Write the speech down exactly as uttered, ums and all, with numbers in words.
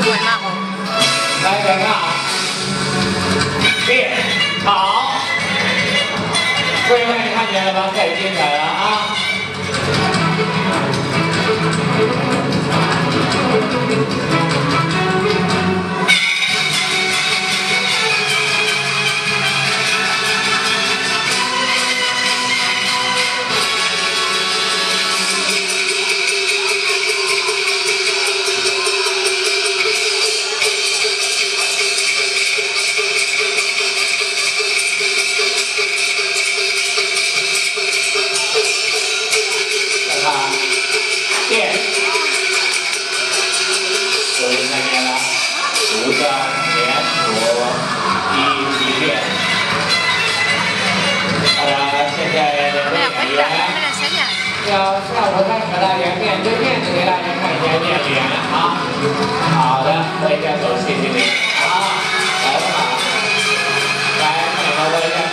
鬼嘛哦。 来，等看啊，练好，各位看见了吗？太精彩了啊！ 练，各位看见了，五个连谱一起练。好了，现在两位演员要跳舞开始了，演面对面的给大家看一下练脸啊。好的，挥一下手，谢谢你。好，来吧，来，美国的。